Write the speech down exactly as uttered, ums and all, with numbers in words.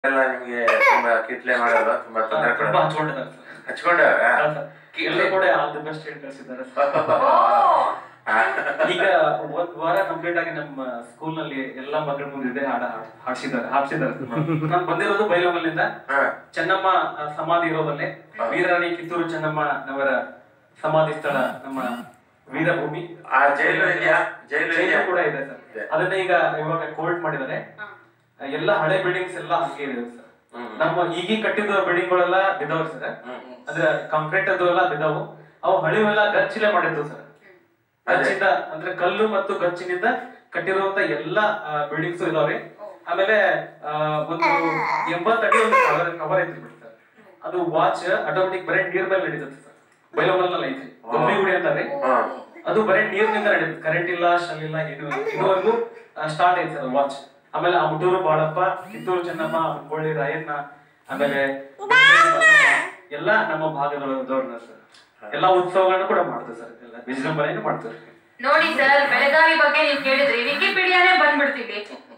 ಎಲ್ಲ ನಿಮಗೆ ತುಂಬಾ ಕಿಟ್ಲೆ ಮಾಡೋದು ತುಂಬಾ ತೊಂದರೆ ಕೊಡೋದು ಹಚ್ಕೊಂಡಿದ್ದಾರೆ ಸರ್ ಹಚ್ಕೊಂಡವ್ರ ಎಲ್ಲರೂ ಕೂಡ ಆಲ್ ದಿ ಬೆಸ್ಟ್ ಹೇಳಿ ಕಳಿಸಿದ್ದಾರೆ ಈಗ ಒಂದ್ ವಾರ ಕಂಪ್ಲೀಟ್ ಆಗಿ ನಮ್ಮ ಸ್ಕೂಲ್ ನಲ್ಲಿ ಎಲ್ಲಾ ಮಕ್ಕಳ ಮುಂದೆ ಇದೆ ಹಾಡ ಹಾಡ್ಸಿದ್ದಾರೆ ಹಾಡ್ಸಿದ್ದಾರೆ ನಾನು ಬಂದಿರೋದು ಬೈಲಹೊಂಗಲಿಂದ ಚೆನ್ನಮ್ಮ ಸಮಾಧಿ ಇರೋದಲ್ಲೇ ವೀರರಾಣಿ ಕಿತ್ತೂರು ಚೆನ್ನಮ್ಮ ಅವರ ಸಮಾಧಿ ಸ್ಥಳ ನಮ್ಮ ವೀರಭೂಮಿ ಆ ಜೈಲು ಇದೆಯಾ ಜೈಲು ಕೂಡ ಇದೆ ಸರ್ ಅದನ್ನ ಈಗ ಇವಾಗ ಕೋರ್ಟ್ ಮಾಡಿದ್ದಾರೆ ಎಲ್ಲ ಹಳೆ ಬಿಲ್ಡಿಂಗ್ಸ್ ಎಲ್ಲ ಹಂಗೆ ಇದೆ ಸರ್ ನಮ್ಮ ಈಗೀಗ ಕಟ್ಟಿದ ಬಿಲ್ಡಿಂಗ್ ಗಳೆಲ್ಲ ಬಿದ್ದವ್ ಸರ್ ಅಂದ್ರೆ ಕಾಂಕ್ರೀಟ್ ಅದು ಎಲ್ಲ ಬಿದ್ದವು ಅವು ಹಳಿವೆಲ್ಲ ಗಚ್ಚಿಲೆ ಮಾಡಿದ್ದು ಸರ್ ಗಚ್ಚಿಂದ ಅಂದ್ರೆ ಕಲ್ಲು ಮತ್ತು ಗಚ್ಚಿನಿಂದ ಕಟ್ಟಿರುವಂತ ಎಲ್ಲಾ ಬಿಲ್ಡಿಂಗ್ಸ್ ಇದಾವ್ರಿ ಆಮೇಲೆ ಒಂದು ಎಂಬತ್ತು ಅಡಿ ಒಂದು ಕವರ್ ಐತ್ರಿ ಸರ್ ಅದು ವಾಚ್ ಆಟೋಮೆಟಿಕ್ ಬರೀ ನೀರ್ ಮೇಲೆ ನಡೀತದೆ ಸರ್ ಬೈಲಹೊಂಗಲಲ್ಲಿ ಐತ್ರಿ ಗುಡಿ ಅಂತಾರೆ ಅದು ಬರೀ ನೀರಿನಿಂದ ನಡೀತದೆ ಕರೆಂಟ್ ಇಲ್ಲ ಶಲ್ ಇಲ್ಲ ಏನು ಇದುವರೆಗೂ ಸ್ಟಾರ್ಟ್ ಐತೆ ಸರ್ ವಾಚ್ ಆಮೇಲೆ ಅಮಟೂರು ಬಾಳಪ್ಪ ಕಿತ್ತೂರು ಚೆನ್ನಮ್ಮ ಹುಬ್ಬಳ್ಳಿ ರಾಯಣ್ಣ ಆಮೇಲೆ ಎಲ್ಲಾ ನಮ್ಮ ಭಾಗದವ್ರನ್ನ ಸರ್ ಎಲ್ಲಾ ಉತ್ಸವಗಳನ್ನ ಕೂಡ ಮಾಡ್ತೇವೆ ಸರ್ ಎಲ್ಲ ವಿಜೃಂಭಣೆಯನ್ನು ಮಾಡ್ತೇವೆ ನೋಡಿ ಸರ್ ಬೆಳಗಾವಿ ಬಗ್ಗೆ ನೀವು ಕೇಳಿದ್ರಿ ವಿಕಿಪೀಡಿಯಾನೇ ಬಂದ್ಬಿಡ್ತೀವಿ